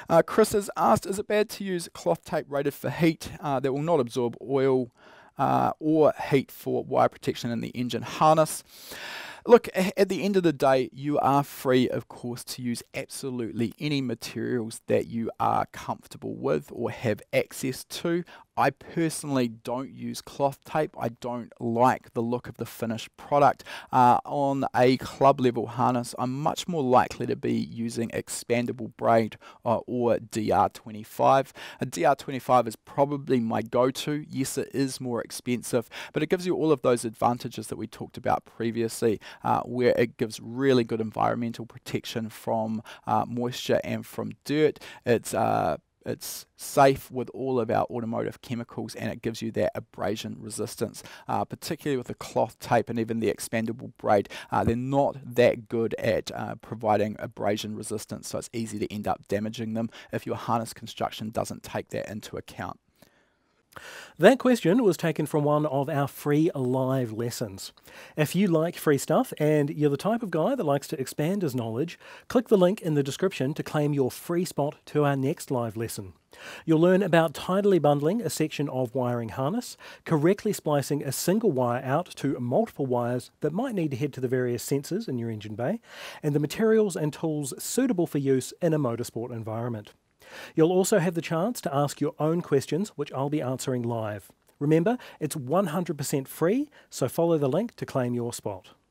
Chris has asked, is it bad to use cloth tape rated for heat that will not absorb oil or heat for wire protection in the engine harness? Look, at the end of the day, you are free, of course, to use absolutely any materials that you are comfortable with or have access to. I personally don't use cloth tape. I don't like the look of the finished product. On a club level harness, I'm much more likely to be using expandable braid or DR25. A DR25 is probably my go-to. Yes, it is more expensive, but it gives you all of those advantages that we talked about previously, where it gives really good environmental protection from moisture and from dirt. It's safe with all of our automotive chemicals, and it gives you that abrasion resistance, particularly with the cloth tape and even the expandable braid. They're not that good at providing abrasion resistance, so it's easy to end up damaging them if your harness construction doesn't take that into account. That question was taken from one of our free live lessons. If you like free stuff and you're the type of guy that likes to expand his knowledge, click the link in the description to claim your free spot to our next live lesson. You'll learn about tidally bundling a section of wiring harness, correctly splicing a single wire out to multiple wires that might need to head to the various sensors in your engine bay, and the materials and tools suitable for use in a motorsport environment. You'll also have the chance to ask your own questions, which I'll be answering live. Remember, it's 100% free, so follow the link to claim your spot.